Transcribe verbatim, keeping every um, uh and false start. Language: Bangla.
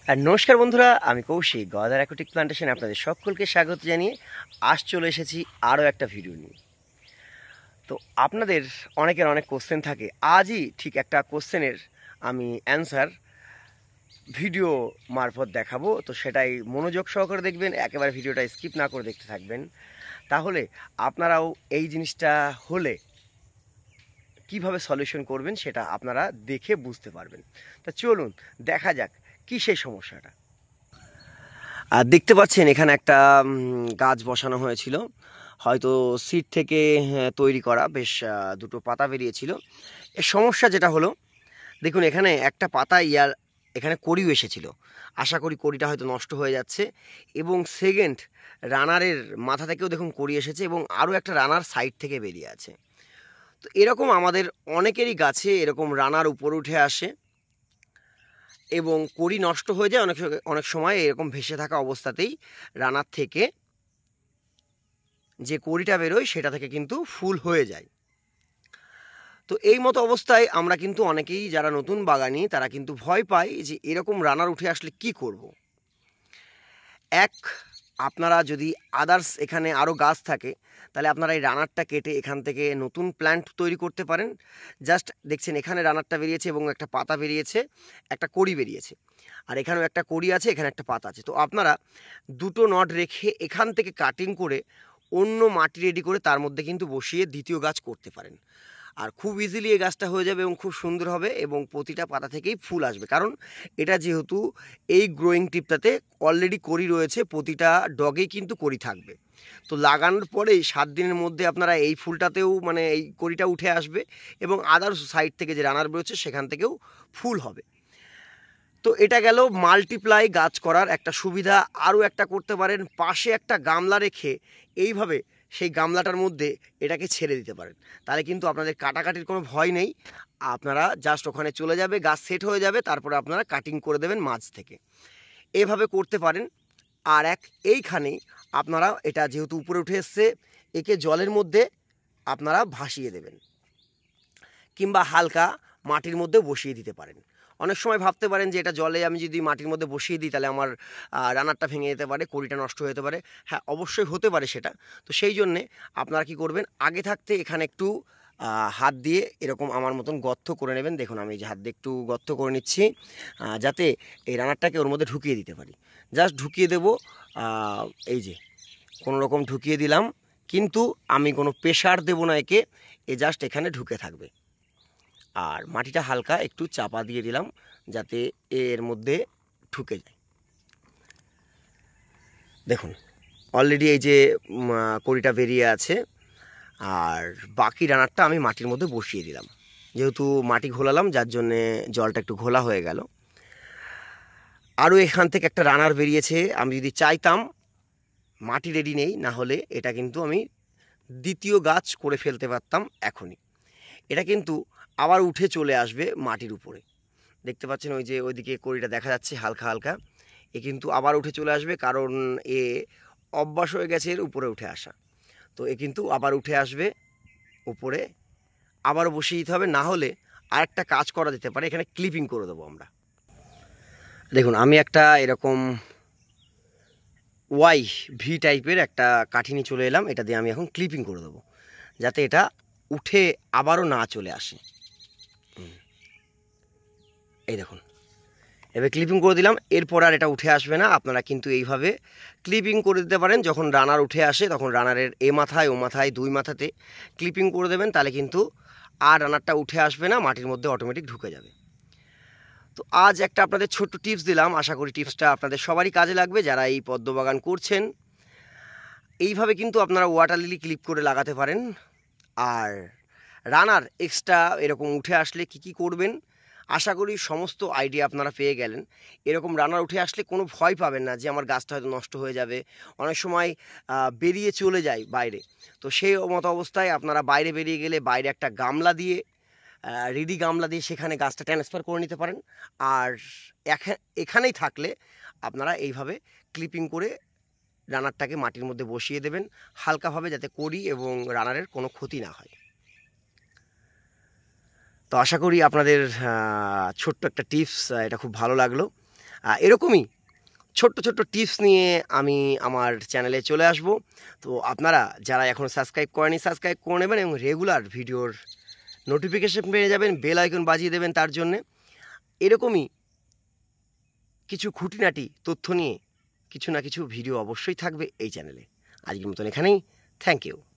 আর নমস্কার বন্ধুরা, আমি কৌশিক গদার অ্যাকোটিক প্লান্টেশনে আপনাদের সকলকে স্বাগত জানিয়ে আজ চলে এসেছি আরও একটা ভিডিও নিয়ে। তো আপনাদের অনেকের অনেক কোশ্চেন থাকে, আজই ঠিক একটা কোশ্চেনের আমি অ্যান্সার ভিডিও মারফত দেখাবো। তো সেটাই মনোযোগ সহকারে দেখবেন, একেবারে ভিডিওটা স্কিপ না করে দেখতে থাকবেন, তাহলে আপনারাও এই জিনিসটা হলে কিভাবে সলিউশন করবেন সেটা আপনারা দেখে বুঝতে পারবেন। তা চলুন দেখা যাক কী সেই সমস্যাটা। আর দেখতে পাচ্ছেন এখানে একটা গাছ বসানো হয়েছিল, হয়তো সিড থেকে তৈরি করা, বেশ দুটো পাতা বেরিয়েছিল। এর সমস্যা যেটা হলো, দেখুন এখানে একটা পাতা ইয়ার এখানে কড়িও এসেছিল, আশা করি কড়িটা হয়তো নষ্ট হয়ে যাচ্ছে। এবং সেকেন্ড, রানারের মাথা থেকেও দেখুন কড়ি এসেছে এবং আরও একটা রানার সাইড থেকে বেরিয়ে আছে। তো এরকম আমাদের অনেকেরই গাছে এরকম রানার উপরে উঠে আসে এবং কড়ি নষ্ট হয়ে যায়। অনেক অনেক সময় এরকম ভেসে থাকা অবস্থাতেই রানার থেকে যে কড়িটা বেরোয় সেটা থেকে কিন্তু ফুল হয়ে যায়। তো এই মতো অবস্থায় আমরা কিন্তু অনেকেই যারা নতুন বাগানি তারা কিন্তু ভয় পায় যে এরকম রানার উঠে আসলে কি করব। এক, আপনারা যদি আদার্স এখানে আরও গাছ থাকে তাহলে আপনারা এই রানারটা কেটে এখান থেকে নতুন প্ল্যান্ট তৈরি করতে পারেন। জাস্ট দেখছেন এখানে রানারটা বেরিয়েছে এবং একটা পাতা বেরিয়েছে, একটা কড়ি বেরিয়েছে, আর এখানেও একটা কড়ি আছে, এখানে একটা পাতা আছে। তো আপনারা দুটো নট রেখে এখান থেকে কাটিং করে অন্য মাটি রেডি করে তার মধ্যে কিন্তু বসিয়ে দ্বিতীয় গাছ করতে পারেন। আর খুব ইজিলি এই গাছটা হয়ে যাবে এবং খুব সুন্দর হবে এবং প্রতিটা পাতা থেকেই ফুল আসবে। কারণ এটা যেহেতু এই গ্রোয়িং টিপটাতে অলরেডি কড়ি রয়েছে, প্রতিটা ডগেই কিন্তু কড়ি থাকবে। তো লাগানোর পরেই সাত দিনের মধ্যে আপনারা এই ফুলটাতেও মানে এই কড়িটা উঠে আসবে এবং আদার্স সাইড থেকে যে রানার বেরোচ্ছে সেখান থেকেও ফুল হবে। তো এটা গেল মাল্টিপ্লাই গাছ করার একটা সুবিধা। আরও একটা করতে পারেন, পাশে একটা গামলা রেখে এইভাবে সেই গামলাটার মধ্যে এটাকে ছেড়ে দিতে পারেন, তাহলে কিন্তু আপনাদের কাটাকাটির কোনো ভয় নেই। আপনারা জাস্ট ওখানে চলে যাবে, গাছ সেট হয়ে যাবে, তারপরে আপনারা কাটিং করে দেবেন মাঝ থেকে, এভাবে করতে পারেন। আর এক, এইখানেই আপনারা এটা যেহেতু উপরে উঠে এসছে, একে জলের মধ্যে আপনারা ভাসিয়ে দেবেন কিংবা হালকা মাটির মধ্যে বসিয়ে দিতে পারেন। অনেক সময় ভাবতে পারেন যে এটা জলে আমি যদি মাটির মধ্যে বসিয়ে দিই তাহলে আমার রানারটা ভেঙে যেতে পারে, কড়িটা নষ্ট হয়ে যেতে পারে। হ্যাঁ, অবশ্যই হতে পারে সেটা। তো সেই জন্যে আপনারা কি করবেন, আগে থাকতে এখানে একটু হাত দিয়ে এরকম আমার মতন গর্ত করে নেবেন। দেখুন আমি যে হাত দিয়ে একটু গর্ত করে নিচ্ছি, যাতে এই রানারটাকে ওর মধ্যে ঢুকিয়ে দিতে পারি। জাস্ট ঢুকিয়ে দেব, এই যে কোনো রকম ঢুকিয়ে দিলাম, কিন্তু আমি কোনো প্রেশার দেব না একে, এ জাস্ট এখানে ঢুকে থাকবে। আর মাটিটা হালকা একটু চাপা দিয়ে দিলাম যাতে এর মধ্যে ঢুকে যায়। দেখুন অলরেডি এই যে কড়িটা বেরিয়ে আছে, আর বাকি রানারটা আমি মাটির মধ্যে বসিয়ে দিলাম। যেহেতু মাটি ঘোলালাম যার জন্যে জলটা একটু ঘোলা হয়ে গেল। আরও এখান থেকে একটা রানার বেরিয়েছে, আমি যদি চাইতাম, মাটি রেডি নেই, না হলে এটা কিন্তু আমি দ্বিতীয় গাছ করে ফেলতে পারতাম এখনই। এটা কিন্তু আবার উঠে চলে আসবে মাটির উপরে। দেখতে পাচ্ছেন ওই যে ওইদিকে কড়িটা দেখা যাচ্ছে হালকা হালকা, এ কিন্তু আবার উঠে চলে আসবে, কারণ এ অভ্যাস হয়ে গেছে এর উপরে উঠে আসা। তো এ কিন্তু আবার উঠে আসবে উপরে, আবার বসিয়ে দিতে হবে। না হলে আরেকটা কাজ করা যেতে পারে, এখানে ক্লিপিং করে দেবো আমরা। দেখুন আমি একটা এরকম ওয়াই ভি টাইপের একটা কাঠি নিয়ে চলে এলাম, এটা দিয়ে আমি এখন ক্লিপিং করে দেবো যাতে এটা উঠে আবারও না চলে আসে। এই দেখুন এবার ক্লিপিং করে দিলাম, এরপর আর এটা উঠে আসবে না। আপনারা কিন্তু এইভাবে ক্লিপিং করে দিতে পারেন, যখন রানার উঠে আসে তখন রানারের এ মাথায় ও মাথায় দুই মাথাতে ক্লিপিং করে দেবেন, তাহলে কিন্তু আর রানারটা উঠে আসবে না, মাটির মধ্যে অটোমেটিক ঢুকে যাবে। তো আজ একটা আপনাদের ছোট্ট টিপস দিলাম, আশা করি টিপসটা আপনাদের সবারই কাজে লাগবে যারা এই পদ্ম বাগান করছেন। এইভাবে কিন্তু আপনারা ওয়াটার লিলি ক্লিপ করে লাগাতে পারেন। আর রানার এক্সট্রা এরকম উঠে আসলে কি কি করবেন, আশা করি সমস্ত আইডিয়া আপনারা পেয়ে গেলেন। এরকম রানার উঠে আসলে কোনো ভয় পাবেন না যে আমার গাছটা হয়তো নষ্ট হয়ে যাবে। অনেক সময় বেরিয়ে চলে যায় বাইরে, তো সেই মতো অবস্থায় আপনারা বাইরে বেরিয়ে গেলে বাইরে একটা গামলা দিয়ে, রেডি গামলা দিয়ে সেখানে গাছটা ট্রান্সফার করে নিতে পারেন। আর এখানেই থাকলে আপনারা এইভাবে ক্লিপিং করে রানারটাকে মাটির মধ্যে বসিয়ে দেবেন হালকাভাবে, যাতে কড়ি এবং রানারের কোনো ক্ষতি না হয়। তো আশা করি আপনাদের ছোট্ট একটা টিপস এটা খুব ভালো লাগলো। এরকমই ছোট্ট ছোট্ট টিপস নিয়ে আমি আমার চ্যানেলে চলে আসব। তো আপনারা যারা এখনও সাবস্ক্রাইব করেনি সাবস্ক্রাইব করে নেবেন এবং রেগুলার ভিডিওর নোটিফিকেশন পেয়ে যাবেন, বেল আইকন বাজিয়ে দেবেন তার জন্যে। এরকমই কিছু খুঁটিনাটি তথ্য নিয়ে কিছু না কিছু ভিডিও অবশ্যই থাকবে এই চ্যানেলে। আজকের মতন এখানেই, থ্যাংক ইউ।